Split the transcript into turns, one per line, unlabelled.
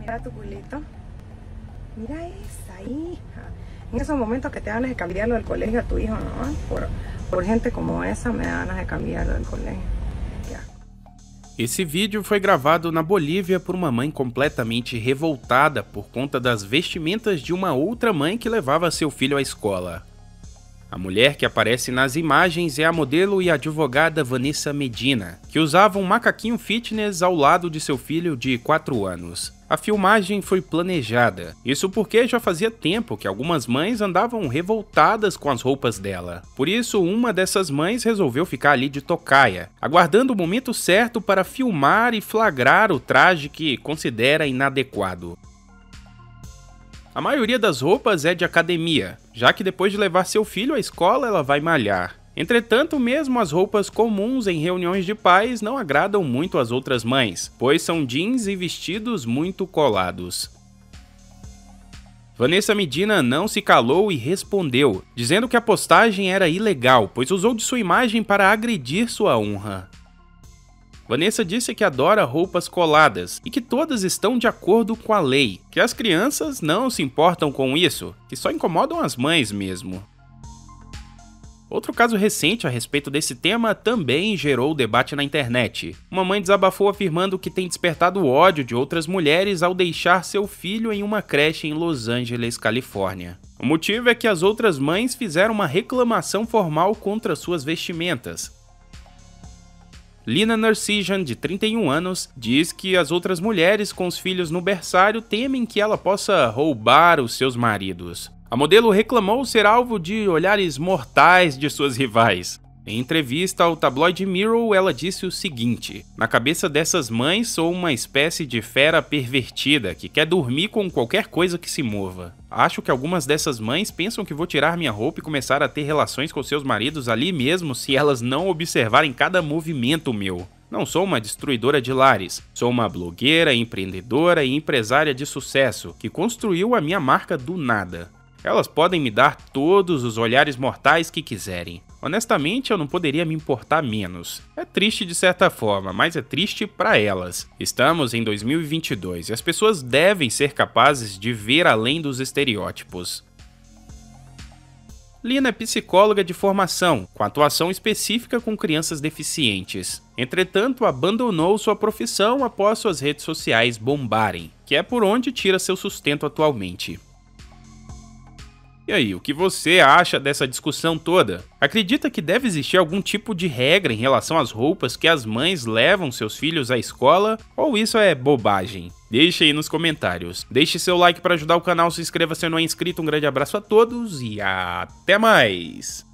Mira tu culito. Mira esa hija. En esos momentos que te dan ganas de cambiarlo del colegio a tu hijo, ¿no? Por gente como essa, me da ganas de cambiarlo del colegio.
Esse vídeo foi gravado na Bolívia por uma mãe completamente revoltada por conta das vestimentas de uma outra mãe que levava seu filho à escola. A mulher que aparece nas imagens é a modelo e advogada Vanessa Medina, que usava um macaquinho fitness ao lado de seu filho de 4 anos. A filmagem foi planejada, isso porque já fazia tempo que algumas mães andavam revoltadas com as roupas dela. Por isso, uma dessas mães resolveu ficar ali de tocaia, aguardando o momento certo para filmar e flagrar o traje que considera inadequado. A maioria das roupas é de academia, já que depois de levar seu filho à escola ela vai malhar. Entretanto, mesmo as roupas comuns em reuniões de pais não agradam muito às outras mães, pois são jeans e vestidos muito colados. Vanessa Medina não se calou e respondeu, dizendo que a postagem era ilegal, pois usou de sua imagem para agredir sua honra. Vanessa disse que adora roupas coladas e que todas estão de acordo com a lei, que as crianças não se importam com isso, que só incomodam as mães mesmo. Outro caso recente a respeito desse tema também gerou debate na internet. Uma mãe desabafou afirmando que tem despertado o ódio de outras mulheres ao deixar seu filho em uma creche em Los Angeles, Califórnia. O motivo é que as outras mães fizeram uma reclamação formal contra suas vestimentas. Lina Narcijan, de 31 anos, diz que as outras mulheres com os filhos no berçário temem que ela possa roubar os seus maridos. A modelo reclamou ser alvo de olhares mortais de suas rivais. Em entrevista ao tabloide Mirror, ela disse o seguinte: "Na cabeça dessas mães sou uma espécie de fera pervertida que quer dormir com qualquer coisa que se mova. Acho que algumas dessas mães pensam que vou tirar minha roupa e começar a ter relações com seus maridos ali mesmo se elas não observarem cada movimento meu. Não sou uma destruidora de lares, sou uma blogueira, empreendedora e empresária de sucesso que construiu a minha marca do nada. Elas podem me dar todos os olhares mortais que quiserem. Honestamente, eu não poderia me importar menos. É triste de certa forma, mas é triste para elas. Estamos em 2022 e as pessoas devem ser capazes de ver além dos estereótipos." Lina é psicóloga de formação, com atuação específica com crianças deficientes. Entretanto, abandonou sua profissão após suas redes sociais bombarem, que é por onde tira seu sustento atualmente. E aí, o que você acha dessa discussão toda? Acredita que deve existir algum tipo de regra em relação às roupas que as mães levam seus filhos à escola? Ou isso é bobagem? Deixe aí nos comentários. Deixe seu like para ajudar o canal, se inscreva se não é inscrito. Um grande abraço a todos e até mais!